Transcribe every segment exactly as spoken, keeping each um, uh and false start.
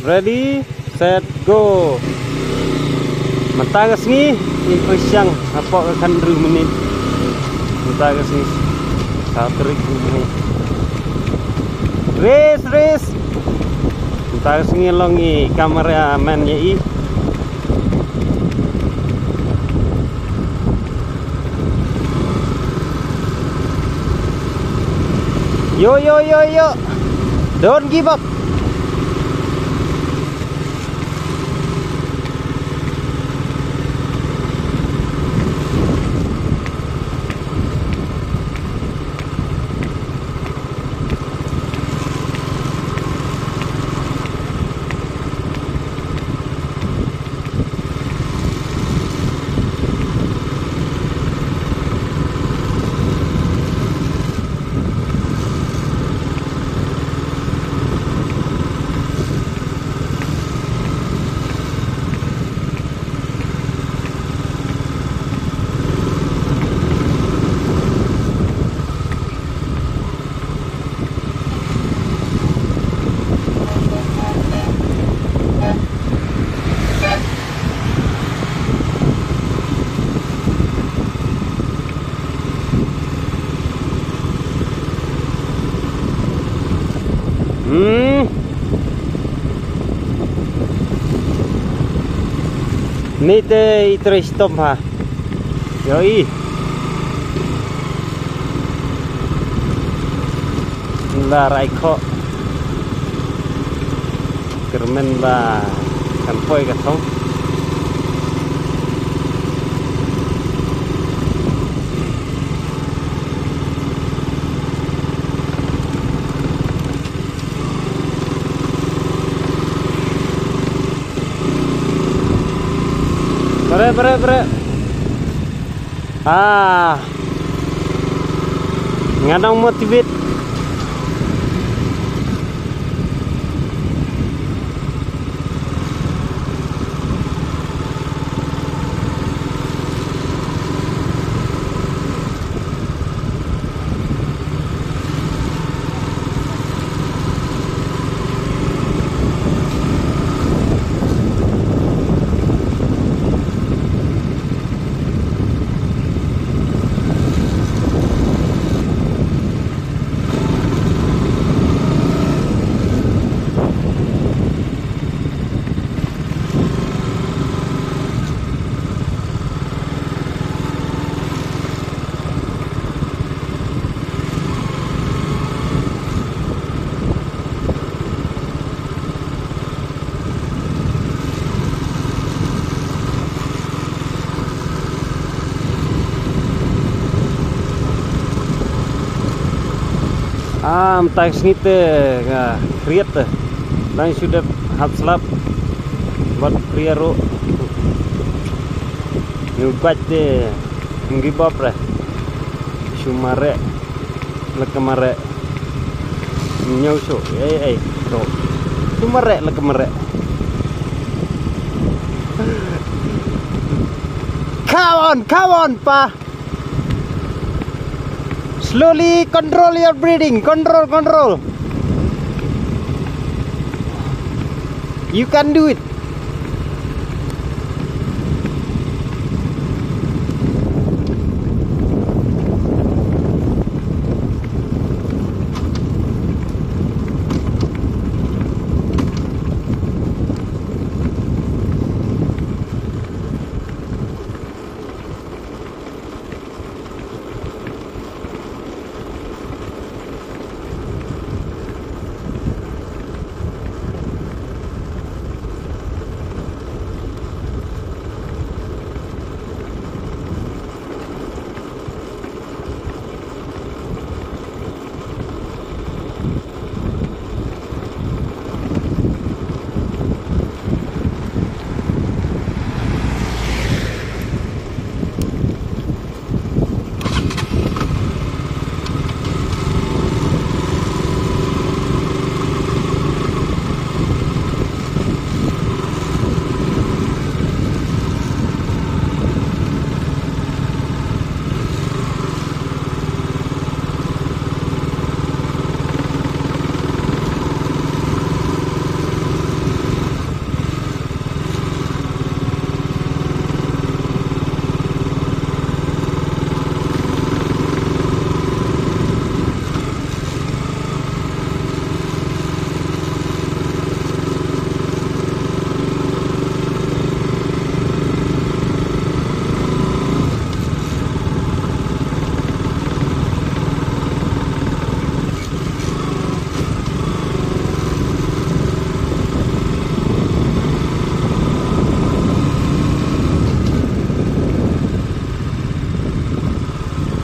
Ready, set, go. Mata ke sini, info siang apa akan dua menit. Mata ke sini, satu ribu menit. Race, race. Mata ke sini longi kamera man ye. Yo yo yo yo, don't give up. Hmm. Ni te itre stop ha. Yoi. La raiko. Kermen ba kan poi ka thong. Bre bre bre. Ah. Ngadang motivate. Ah, tak snite ga kriat dan sudah hapslap buat kriaro nyubat de ngibap re sumare lekemare nyauso eh eh to sumare lekemare come on come on pa. Slowly control your breathing. Control, control. You can do it.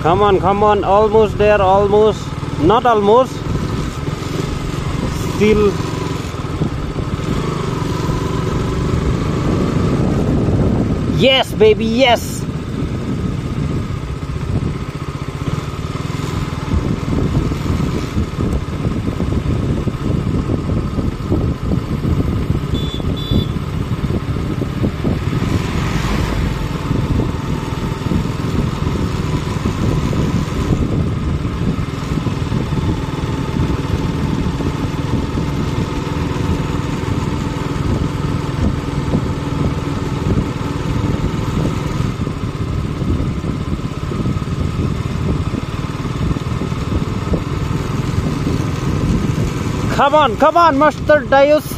Come on, come on, almost there, almost, not almost, still. Yes, baby, yes. Come on, come on, Master Darius.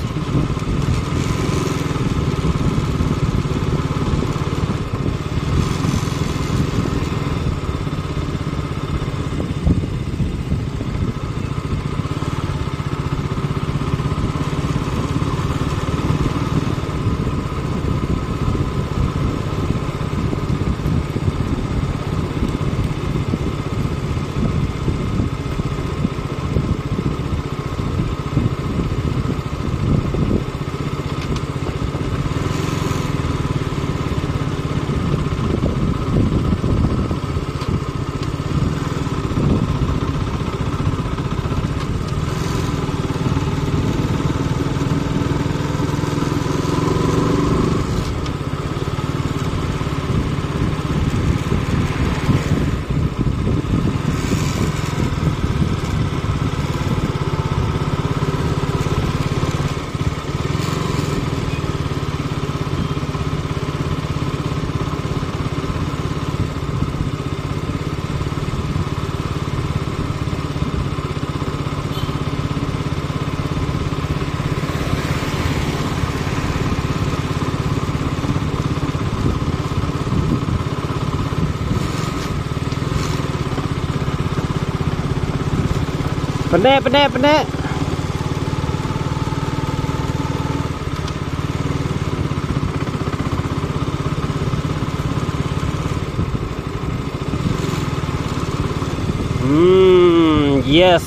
Penek, penek, penek. Hmm, yes.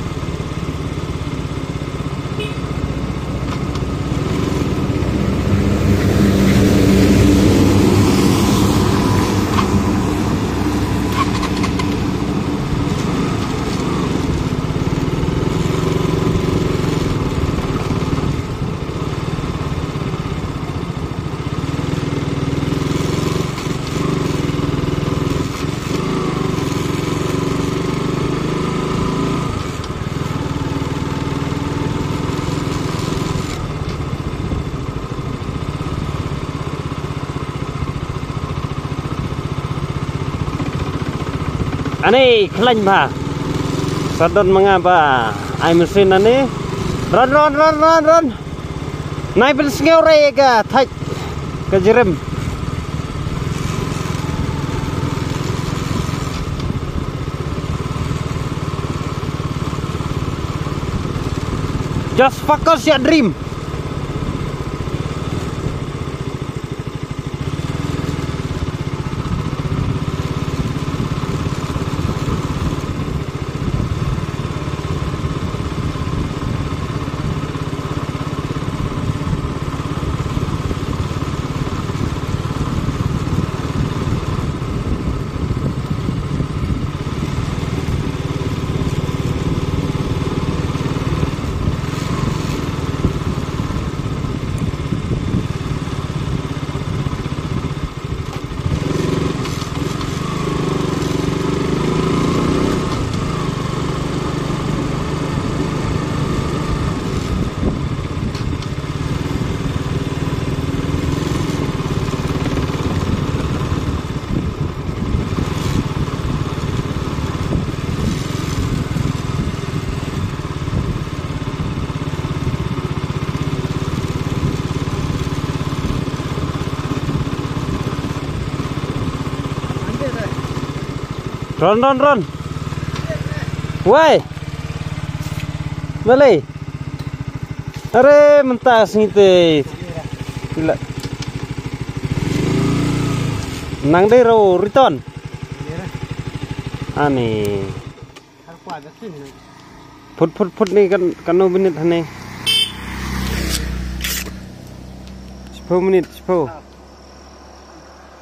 Ani klaim ba sadon mengapa ai mesin ani ron ron ron ron ron nai pel sngore ka thaj ka jerem just focus your dream. Run, run, run. Why? Malay. Are mentas ngite. Gila. Nang dai ro return. Ani. Harus ada sini. Put put put ni kan kanu menit hane. sepuluh menit sepuluh.